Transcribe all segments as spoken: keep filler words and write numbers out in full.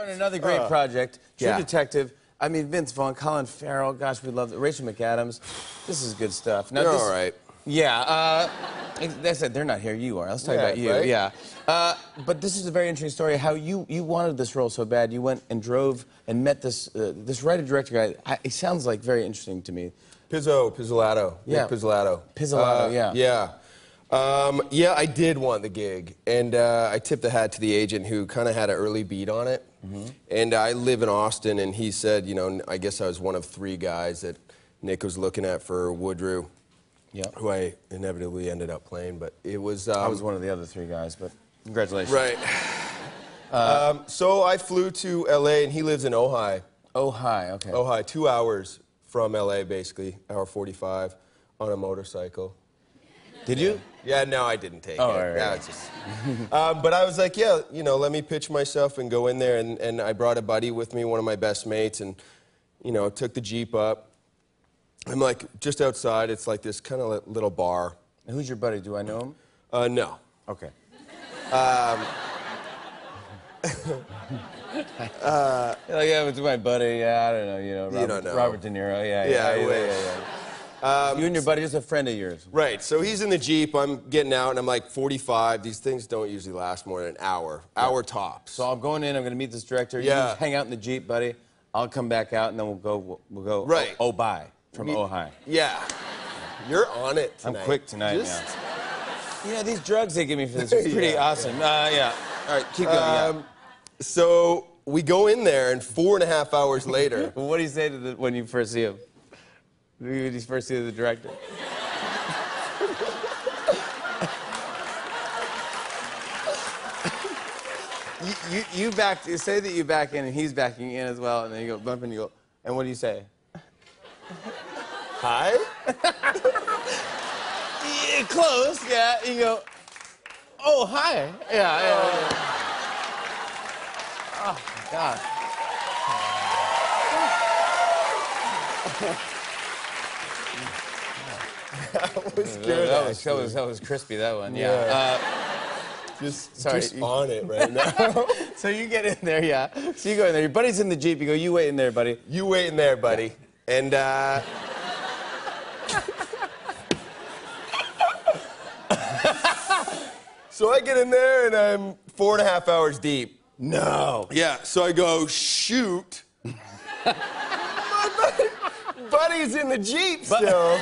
on another great uh, project, True yeah. Detective. I mean, Vince Vaughn, Colin Farrell. Gosh, we love it. Rachel McAdams. This is good stuff. Now, You're this, all right. Yeah. Uh, they said they're not here. You are. Let's talk yeah, about you. Right? Yeah. Uh, but this is a very interesting story. How you you wanted this role so bad, you went and drove and met this uh, this writer director guy. I, it sounds like very interesting to me. Pizzo, Pizzolatto. Yeah. Nick Pizzolatto. Pizzolatto. Uh, yeah. Yeah. Um, yeah, I did want the gig, and uh, I tipped the hat to the agent who kind of had an early beat on it. Mm-hmm. And I live in Austin, and he said, you know, I guess I was one of three guys that Nick was looking at for Woodrue, yeah. who I inevitably ended up playing. But it was... Um, I was one of the other three guys, but congratulations. Right. Uh, um, so I flew to L A, and he lives in Ojai. Ojai, okay. Ojai, two hours from L A, basically, hour forty-five, on a motorcycle. Did you? Yeah, no, I didn't take oh, it. Right, right. Yeah, it's just... um, but I was like, yeah, you know, let me pitch myself and go in there. And, and I brought a buddy with me, one of my best mates, and, you know, took the Jeep up. I'm like, just outside, it's like this kind of little bar. And who's your buddy? Do I know him? Uh, no. Okay. Um... uh, like, yeah, it's my buddy. Yeah, I don't know. You know, Robert, you don't know. Robert De Niro. Yeah, yeah, yeah, yeah, yeah, yeah, yeah. Um, you and your buddy, just a friend of yours. Right. So he's in the Jeep. I'm getting out, and I'm like forty-five. These things don't usually last more than an hour. Yeah. Hour tops. So I'm going in. I'm going to meet this director. Yeah. You just hang out in the Jeep, buddy. I'll come back out, and then we'll go. We'll go. Right. Oh, bye from Me, Ojai. Yeah. You're on it tonight. I'm quick tonight. Just... Yeah. You know, these drugs they give me for this are pretty yeah, awesome. Yeah. Uh, yeah. All right, keep going. Um, yeah. So we go in there, and four and a half hours later. Well, what do you say to the, when you first see him? When you first see the director? you, you, you back, you say that you back in, and he's backing in as well, and then you go bump, and you go, and what do you say? Hi? Yeah, close, yeah. You go, oh, hi. Yeah, yeah, yeah. Oh, my God. That was good. That was, that, was, that was crispy, that one, yeah. yeah. Uh, just sorry, just you, on it right now. So you get in there, yeah. So you go in there. Your buddy's in the Jeep. You go, you wait in there, buddy. You wait in there, buddy. Yeah. And, uh... so I get in there, and I'm four and a half hours deep. No. Yeah, so I go, shoot. My buddy, buddy's in the Jeep but still.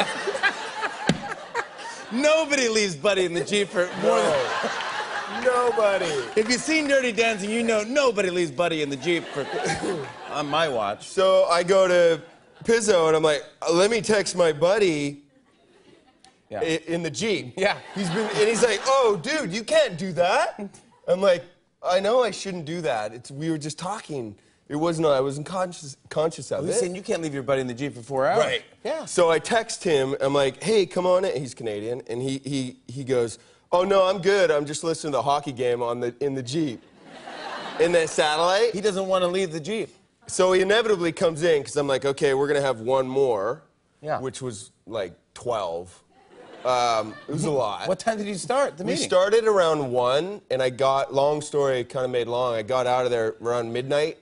Nobody leaves Buddy in the Jeep for more no. than... Nobody. If you've seen Dirty Dancing, you know nobody leaves Buddy in the Jeep for... on my watch. So I go to Pizzo, and I'm like, let me text my buddy yeah. in the Jeep. Yeah. He's been, and he's like, oh, dude, you can't do that. I'm like, I know I shouldn't do that. It's, we were just talking. It wasn't, I wasn't conscious, conscious of well, it. He's saying you can't leave your buddy in the Jeep for four hours. Right. Yeah. So I text him. I'm like, hey, come on in. He's Canadian. And he, he, he goes, oh, no, I'm good. I'm just listening to the hockey game on the, in the Jeep. In the satellite. He doesn't want to leave the Jeep. So he inevitably comes in, because I'm like, okay, we're going to have one more. Yeah. Which was like twelve. Um, it was a lot. What time did you start the we meeting? We started around one, and I got, long story kind of made long, I got out of there around midnight.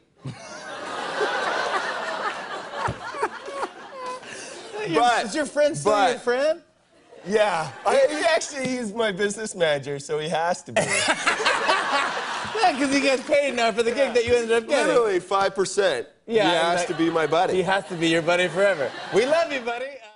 But, is your friend still but, your friend? Yeah. I, he actually, he's my business manager, so he has to be. Yeah, because he gets paid now for the gig that you ended up getting. Literally five percent. Yeah, he has like, to be my buddy. He has to be your buddy forever. We love you, buddy.